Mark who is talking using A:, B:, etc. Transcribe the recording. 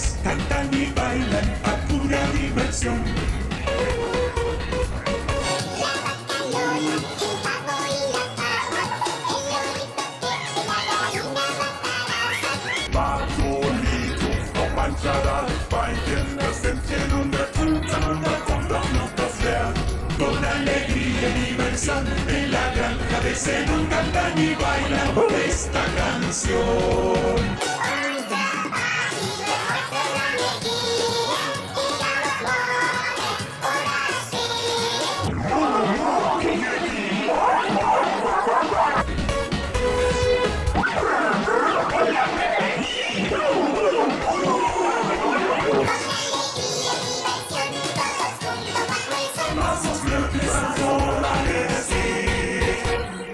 A: todos cantan y bailan a pura diversión. Weilchen, das Sämtchen und der Tutan und da kommt auch noch das Pferd. Con alegría y diversión en la granja de Zenón cantan y bailan esta canción.